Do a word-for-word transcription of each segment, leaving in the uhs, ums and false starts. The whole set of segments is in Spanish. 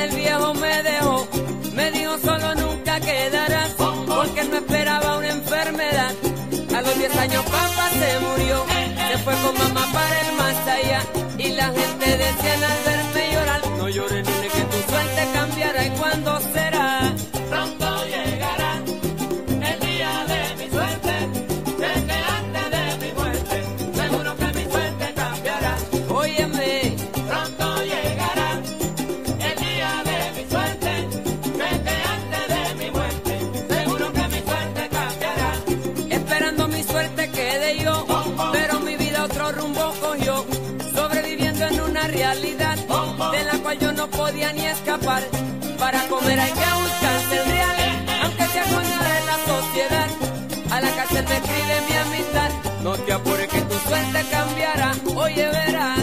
el viejo me dejó, me dijo solo nunca quedarás, porque él no esperaba una enfermedad. A los diez años papá se murió, se fue con mamá para el más allá, y la gente decía al verme llorar, no llores nene que tu suerte cambiará. ¿Y cuándo será? Pronto llegará el día de mi suerte, sé que antes de mi muerte, seguro que mi suerte cambiará. Óyeme, Pronto llegará el día de mi suerte, sé que antes de mi muerte, seguro que mi suerte cambiará. esperando mi suerte quedé yo, pero mi vida otro rumbo cogió, sobreviviendo en una realidad de la cual yo no podía ni escapar. Para comer hay que buscarse el real, aunque sea coño de la sociedad. A la cárcel me escribe mi amistad, no te apures que tu suerte cambiará, oye verás.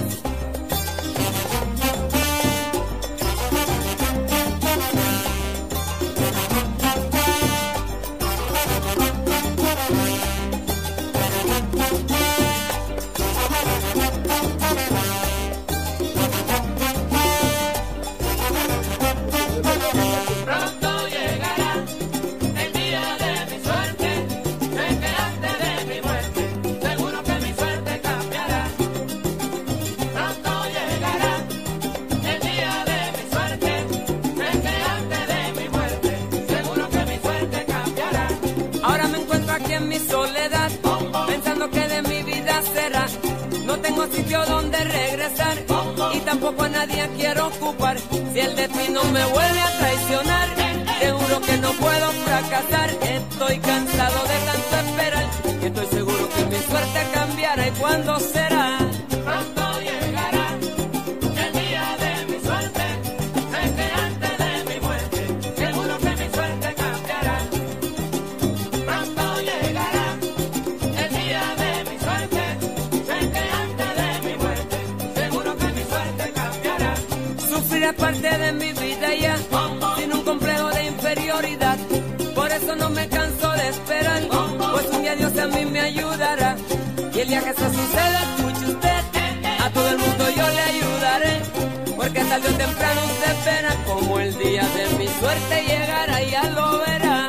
Pronto llegará el día de mi suerte, sé que antes de mi muerte, seguro que mi suerte cambiará. Pronto llegará el día de mi suerte, sé que antes de mi muerte, seguro que mi suerte cambiará. Ahora me encuentro aquí en mi soledad, pensando que de mi vida será. No tengo sitio donde regresar, y tampoco a nadie quiero ocupar. Si el destino me vuelve a traicionar, te juro que no puedo fracasar. Estoy cansado de tanto esperar, y estoy seguro que mi suerte cambiará. ¿Y cuándo será? Pronto llegará el día de mi suerte, sé que antes de mi muerte, seguro que mi suerte cambiará. Pronto llegará el día de mi suerte, sé que antes de mi muerte, seguro que mi suerte cambiará. Sufrir es parte de mi vida ya, sin un complejo de inferioridad. Por eso no me canso de esperar, pues un día Dios a mí me ayudará. Y el día que eso suceda, escuche usted, a todo el mundo yo le ayudaré, porque tarde o temprano se espera como el día de mi suerte llegará, y ya lo verá.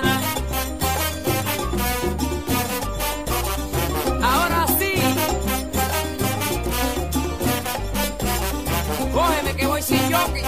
Ahora sí, cógeme que voy sin jockey.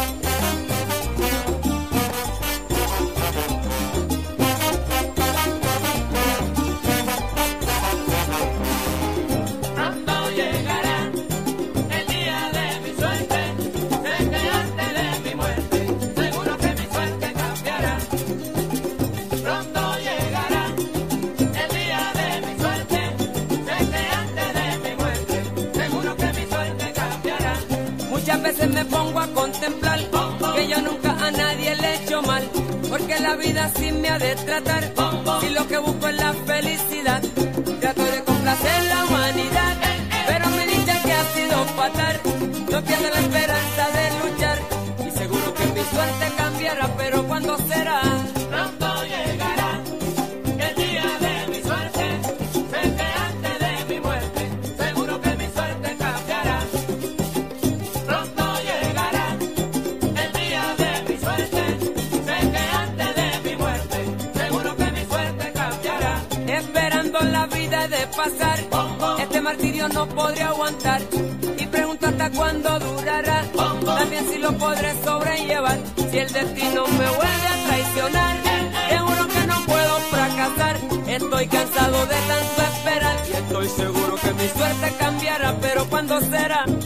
Pronto llegará el día de mi suerte, sé que antes de mi muerte, seguro que mi suerte cambiará. Pronto llegará el día de mi suerte, sé que antes de mi muerte, seguro que mi suerte cambiará. Muchas veces me pongo a contemplar que yo nunca a nadie le he hecho mal, porque la vida así me ha de tratar. Si lo que busco es la felicidad, trato de complacer la humanidad, pero me dicen que ha sido fatal. No pierdo la esperanza de luchar, y seguro que mi suerte cambiará, pero ¿cuándo será? Pronto llegará el día de mi suerte, sé que antes de mi muerte, seguro que mi suerte cambiará. Pronto llegará el día de mi suerte, sé que antes de mi muerte, seguro que mi suerte cambiará. Esperando la vida de pasar, este martirio no podré aguantar, y pregunto hasta cuándo durará, también si lo podré sobrellevar. Si el destino me vuelve a traicionar, te juro que no puedo fracasar. Estoy cansado de tanto esperar, y estoy seguro que mi suerte cambiará, pero ¿cuándo será?